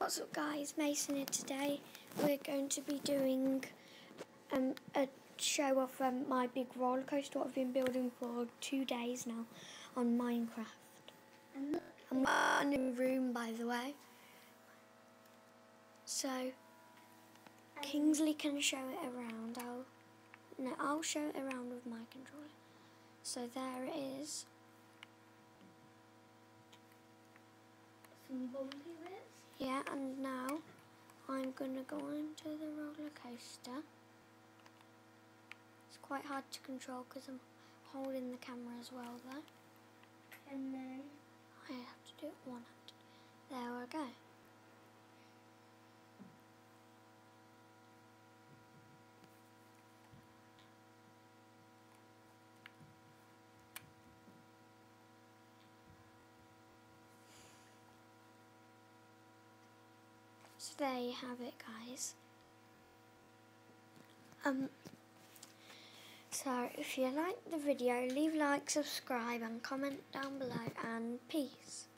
What's up guys, Mason here. Today we're going to be doing a show of my big roller coaster what I've been building for 2 days now on Minecraft. I'm in a room, by the way, so Kingsley can show it around. I'll show it around with my controller. So there it is. Some bumpy bits. Yeah, and now I'm going to go into the roller coaster. It's quite hard to control because I'm holding the camera as well though. And then I have to do it one hand. There we go. So there you have it, guys. So if you like the video, leave a like, subscribe and comment down below, and peace.